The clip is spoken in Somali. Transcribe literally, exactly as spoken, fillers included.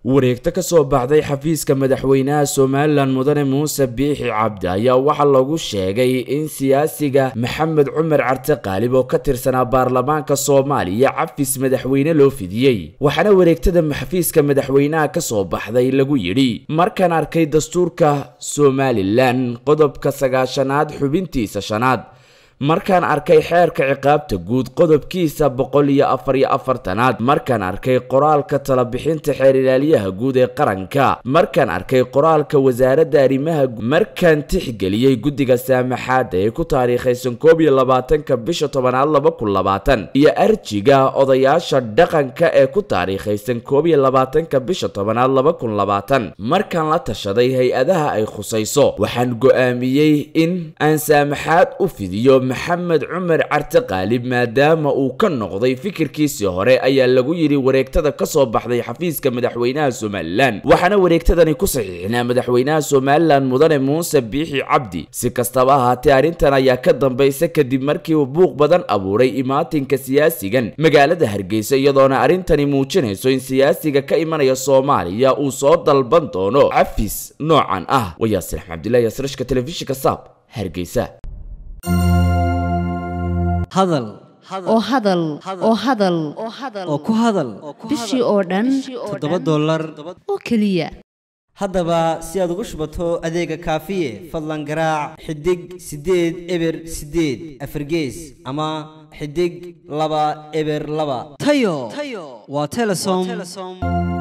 wareegta ka soo baxday xafiiska madaxweynaha Soomaaliland Mudane Muuse Biixi Cabdi ayaa waxa lagu sheegay in siyaasiga Maxamed Cumar Carte Qaalib oo ka tirsanaa baarlamaanka Soomaaliya cafis madaxweyne loo fidiyay waxana wareegtada xafiiska madaxweynaha ka soo baxday lagu yiri markaan arkay dastuurka Soomaaliland qodobka sagaashanaad xubintiisa shanaad markaan arkay xeerka ciqaabta guud qodobkiisa boqol iyo afar iyo afartanaad markaan arkay qoraalka tala bixinta xeer ilaaliyaha guud ee qaranka markaan arkay qoraalka wasaaradda arrimaha markaan tixgeliyay guddiga saamaxaadda ee ku taariikhaysan koob iyo labaatanka bisha tobanaad laba kun labaatan iyo arjiga odayaasha dhaqanka ee ku taariikhaysan koob iyo labaatanka bisha tobanaad laba kun labaatan markaan la tashaday hay-adaha ay khusayso waxaan go'aamiyey in aan saamaxaad u fidiyo Maxamed Cumar Carte Qaalib maadaama uu ka noqday fikirkiisii hore ayaa lagu yiri wareegtada ka soo baxday xafiiska madaxweynaha Soomaaliland waxana wareegtadani ku saxiixnaa madaxweynaha Soomaaliland Mudane Muuse Biixi Cabdi si kastaba ahaatee arrintan ayaa ka dambeysay kadib markii uu buuq badan abuuray imaatinka siyaasigan magaalada Hargeysa iyadoona arrintani muujinayso in siyaasiga ka imanaya Soomaaliya uu soo dalban doono cafis noocan ah Yaasir Cabdullaahi Yasrashka telefishinka Saab Hargeysa hadal oo hadal oo hadal oo ku hadal bishii oo dhan toddoba dollar oo kaliya haddaba si aad ugu shubato adeega kaafiye fadlan garaac xidig sideed eber sideed afargees ama xidig laba eber laba tayo waa Telesom